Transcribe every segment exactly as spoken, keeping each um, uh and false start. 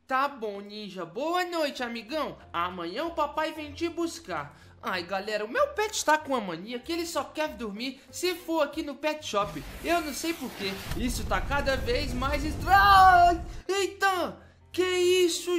Tá bom, Ninja. Boa noite, amigão. Amanhã o papai vem te buscar. Ai, galera, o meu pet está com uma mania que ele só quer dormir se for aqui no pet shop. Eu não sei porquê. Isso tá cada vez mais estranho. Eita! Que isso,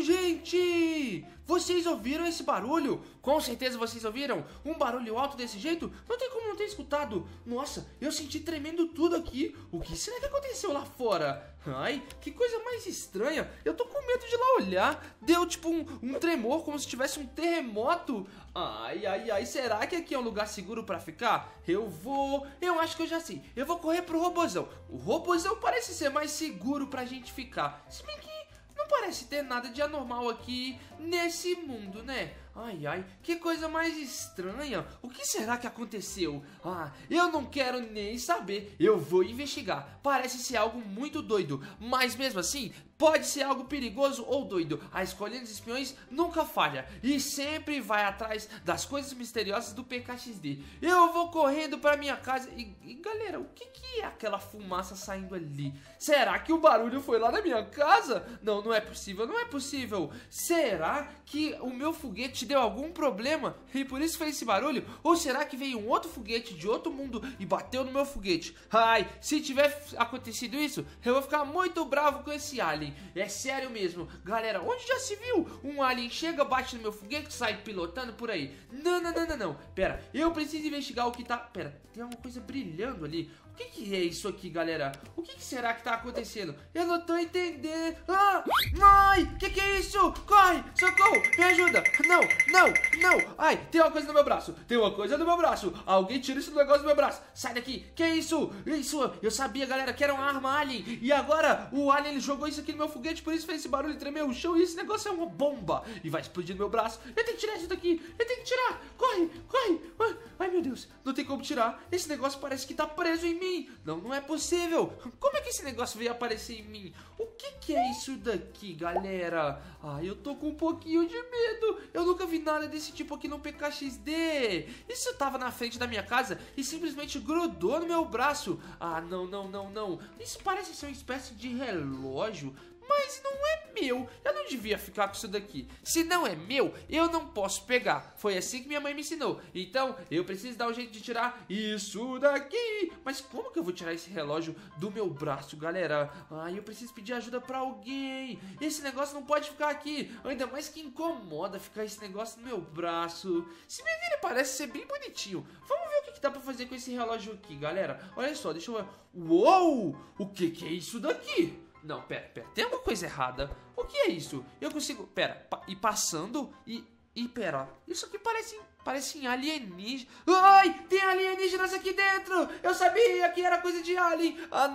gente? Vocês ouviram esse barulho? Com certeza vocês ouviram. Um barulho alto desse jeito? Não tem como não ter escutado. Nossa, eu senti tremendo tudo aqui. O que será que aconteceu lá fora? Ai, que coisa mais estranha. Eu tô com medo de ir lá olhar. Deu tipo um, um tremor, como se tivesse um terremoto. Ai, ai, ai, será que aqui é um lugar seguro pra ficar? Eu vou... Eu acho que eu já sei. Eu vou correr pro robozão. O robozão parece ser mais seguro pra gente ficar. Se bem que não parece ter nada de anormal aqui nesse mundo, né? Ai, ai, que coisa mais estranha. O que será que aconteceu? Ah, eu não quero nem saber. Eu vou investigar. Parece ser algo muito doido, mas mesmo assim, pode ser algo perigoso ou doido. A escolha dos espiões nunca falha e sempre vai atrás das coisas misteriosas do P K X D. Eu vou correndo pra minha casa e, e galera, o que, que é aquela fumaça saindo ali? Será que o barulho foi lá na minha casa? Não, não é possível, não é possível. Será que o meu foguete deu algum problema e por isso fez esse barulho? Ou será que veio um outro foguete de outro mundo e bateu no meu foguete? Ai, se tiver acontecido isso, eu vou ficar muito bravo com esse alien. É sério mesmo. Galera, onde já se viu um alien chega, bate no meu foguete e sai pilotando por aí? Não, não, não, não, não. Pera, eu preciso investigar o que tá... Pera, tem alguma coisa brilhando ali. O que que é isso aqui, galera? O que que será que tá acontecendo? Eu não tô entendendo. Ah, ai, que que é isso? Corre, socorro, me ajuda. Não, não, não. Ai, tem uma coisa no meu braço. Tem uma coisa no meu braço. Alguém tira esse negócio do meu braço. Sai daqui. Que é isso? Isso, eu sabia, galera, que era uma arma alien. E agora o alien ele jogou isso aqui no meu foguete, por isso fez esse barulho e tremeu o chão. E esse negócio é uma bomba. E vai explodir no meu braço. Eu tenho que tirar isso daqui. Eu tenho que tirar. Corre, corre. Ai, meu Deus, não tem como tirar. Esse negócio parece que tá preso em mim. Não, não é possível. Como é que esse negócio veio aparecer em mim? O que que é isso daqui, galera? Ai, eu tô com um pouquinho de medo. Eu nunca vi nada desse tipo aqui no P K X D. Isso tava na frente da minha casa e simplesmente grudou no meu braço. Ah, não, não, não, não. Isso parece ser uma espécie de relógio, mas não é meu. Eu não devia ficar com isso daqui. Se não é meu, eu não posso pegar. Foi assim que minha mãe me ensinou. Então, eu preciso dar um jeito de tirar isso daqui. Mas como que eu vou tirar esse relógio do meu braço, galera? Ai, eu preciso pedir ajuda pra alguém. Esse negócio não pode ficar aqui. Ainda mais que incomoda ficar esse negócio no meu braço. Se bem que ele parece ser bem bonitinho. Vamos ver o que, que dá pra fazer com esse relógio aqui, galera. Olha só, deixa eu ver. Uou! O que que é isso daqui? Não, pera, pera, tem alguma coisa errada. O que é isso? Eu consigo, pera, pa, ir passando e, e pera, isso aqui parece, parece alienígena. Ai, tem alienígenas aqui dentro. Eu sabia que era coisa de alien. Ah,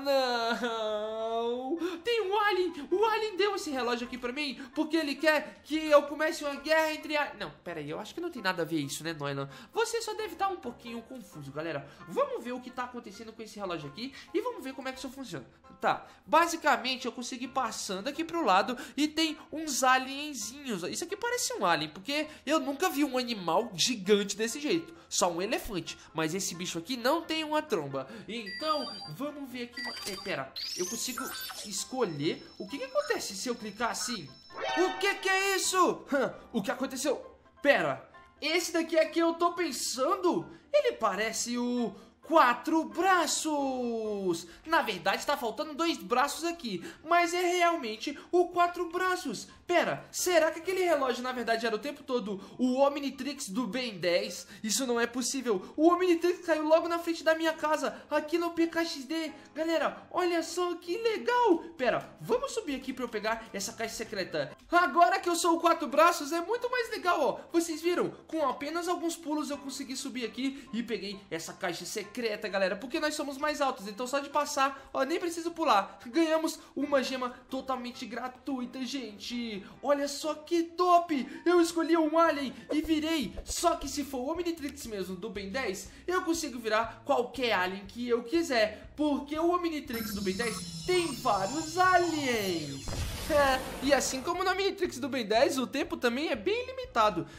não. Tem um alien, o alien deu esse relógio aqui pra mim porque ele quer que eu comece uma guerra entre a... Não, pera aí, eu acho que não tem nada a ver isso, né, Nolan? Você só deve estar um pouquinho confuso, galera. Vamos ver o que tá acontecendo com esse relógio aqui e vamos ver como é que isso funciona. Tá, basicamente eu consegui passando aqui pro lado e tem uns alienzinhos. Isso aqui parece um alien, porque eu nunca vi um animal gigante desse jeito. Só um elefante, mas esse bicho aqui não tem uma tromba. Então, vamos ver aqui uma... É, pera, eu consigo escolher o que que acontece se eu clicar assim. O que que é isso? Hã, o que aconteceu? Pera, esse daqui é que eu tô pensando? Ele parece o... Quatro braços! Na verdade tá faltando dois braços aqui, mas é realmente o quatro braços. Pera, será que aquele relógio na verdade era o tempo todo o Omnitrix do Ben dez? Isso não é possível. O Omnitrix caiu logo na frente da minha casa, aqui no P K X D. Galera, olha só que legal. Pera, vamos subir aqui pra eu pegar essa caixa secreta. Agora que eu sou o quatro braços é muito mais legal, ó. Vocês viram? Com apenas alguns pulos eu consegui subir aqui e peguei essa caixa secreta. Secreta, galera, porque nós somos mais altos. Então só de passar, ó, nem preciso pular. Ganhamos uma gema totalmente gratuita, gente. Olha só que top. Eu escolhi um alien e virei. Só que se for o Omnitrix mesmo do Ben dez, eu consigo virar qualquer alien que eu quiser, porque o Omnitrix do Ben dez tem vários aliens. É, e assim como no Omnitrix do Ben dez, o tempo também é bem limitado. Eu não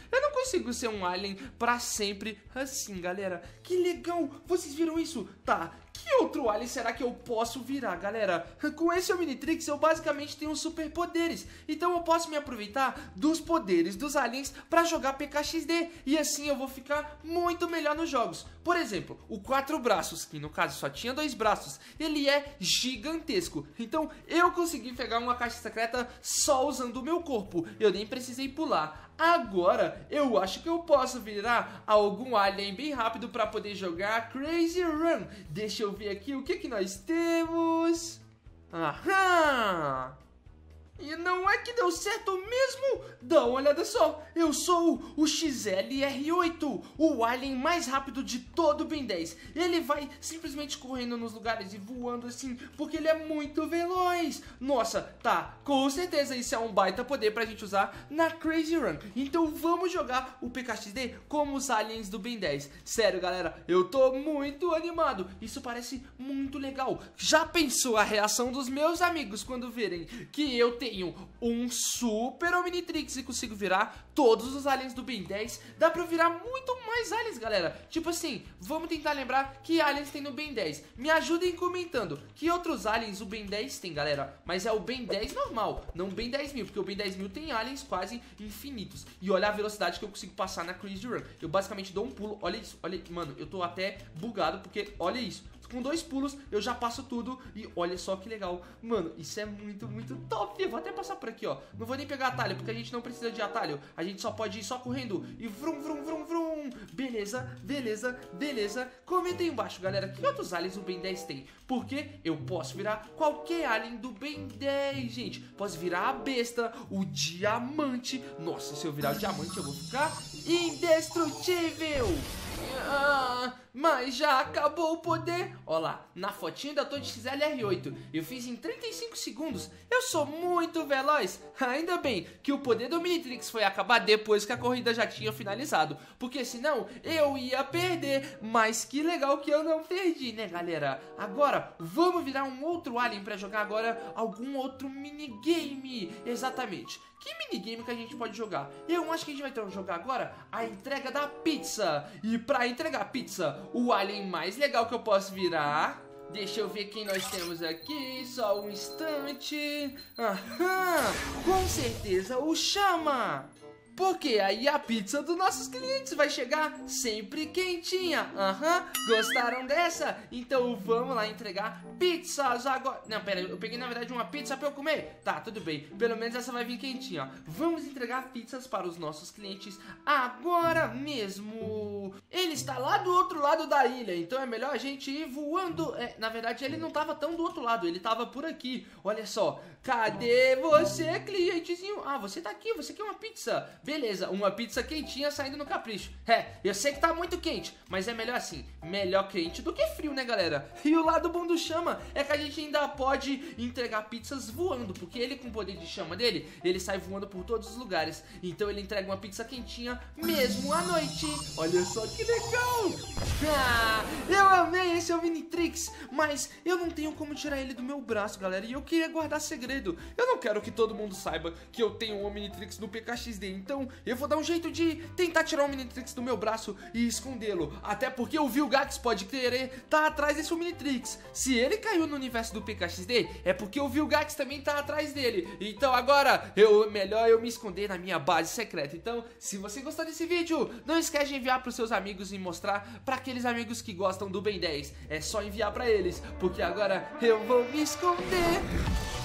consigo ser um alien pra sempre assim, galera. Que legal, vocês viram isso? Tá, que outro alien será que eu posso virar, galera? Com esse Omnitrix eu basicamente tenho superpoderes, então eu posso me aproveitar dos poderes dos aliens pra jogar P K X D, e assim eu vou ficar muito melhor nos jogos. Por exemplo, o quatro braços, que no caso só tinha dois braços, ele é gigantesco, então eu consegui pegar uma caixa secreta só usando o meu corpo, eu nem precisei pular. Agora, eu acho que eu posso virar algum alien bem rápido pra poder jogar Crazy Run. Deixa eu ver aqui o que que nós temos. Aham! E não é que deu certo mesmo? Dá uma olhada só, eu sou o X L R oito, o alien mais rápido de todo o Ben dez. Ele vai simplesmente correndo nos lugares e voando assim, porque ele é muito veloz. Nossa, tá, com certeza isso é um baita poder pra gente usar na Crazy Run. Então vamos jogar o P K X D como os aliens do Ben dez. Sério, galera, eu tô muito animado, isso parece muito legal. Já pensou a reação dos meus amigos quando verem que eu tenho um super Omnitrix e consigo virar todos os aliens do Ben dez? Dá pra eu virar muito mais aliens, galera. Tipo assim, vamos tentar lembrar que aliens tem no Ben dez. Me ajudem comentando que outros aliens o Ben dez tem, galera. Mas é o Ben dez normal, não o Ben dez mil, porque o Ben dez mil tem aliens quase infinitos. E olha a velocidade que eu consigo passar na Crazy Run. Eu basicamente dou um pulo, olha isso, olha, mano, eu tô até bugado porque olha isso. Com dois pulos eu já passo tudo e olha só que legal. Mano, isso é muito, muito top. Eu vou até passar por aqui, ó. Não vou nem pegar atalho, porque a gente não precisa de atalho. A gente só pode ir só correndo e vrum, vrum, vrum, vrum. Beleza, beleza, beleza. Comentem embaixo, galera, que outros aliens o Ben dez tem. Porque eu posso virar qualquer alien do Ben dez, gente. Posso virar a besta, o diamante. Nossa, se eu virar o diamante eu vou ficar indestrutível. Ah, mas já acabou o poder. Olha lá, na fotinha da Torre X L R oito eu fiz em trinta e cinco segundos. Eu sou muito veloz. Ainda bem que o poder do Omnitrix foi acabar depois que a corrida já tinha finalizado, porque senão eu ia perder. Mas que legal que eu não perdi, né, galera? Agora, vamos virar um outro alien pra jogar agora algum outro minigame. Exatamente. Que minigame que a gente pode jogar? Eu acho que a gente vai jogar agora a entrega da pizza. E pra entregar a pizza, o alien mais legal que eu posso virar... Deixa eu ver quem nós temos aqui, só um instante. Aham, com certeza o Chama. Porque aí a pizza dos nossos clientes vai chegar sempre quentinha. Aham, uhum. Gostaram dessa? Então vamos lá entregar pizzas agora. Não, pera, eu peguei na verdade uma pizza pra eu comer. Tá, tudo bem, pelo menos essa vai vir quentinha, ó. Vamos entregar pizzas para os nossos clientes agora mesmo. Ele está lá do outro lado da ilha, então é melhor a gente ir voando. É, na verdade ele não estava tão do outro lado, ele estava por aqui. Olha só, cadê você, clientezinho? Ah, você tá aqui, você quer uma pizza? Beleza, uma pizza quentinha saindo no capricho. É, eu sei que tá muito quente, mas é melhor assim, melhor quente do que frio, né, galera? E o lado bom do Chama é que a gente ainda pode entregar pizzas voando, porque ele com o poder de chama dele, ele sai voando por todos os lugares. Então ele entrega uma pizza quentinha mesmo à noite. Olha só que legal! Ah, eu amei esse Omnitrix, mas eu não tenho como tirar ele do meu braço, galera, e eu queria guardar segredo. Eu não quero que todo mundo saiba que eu tenho um Omnitrix no P K X D, então eu vou dar um jeito de tentar tirar o Omnitrix do meu braço e escondê-lo. Até porque o Vilgax pode querer tá atrás desse Omnitrix. Se ele caiu no universo do P K X D, é porque o Vilgax também tá atrás dele. Então agora, eu, melhor eu me esconder na minha base secreta. Então, se você gostou desse vídeo, não esquece de enviar pros seus amigos e mostrar pra aqueles amigos que gostam do Ben dez. É só enviar pra eles, porque agora eu vou me esconder.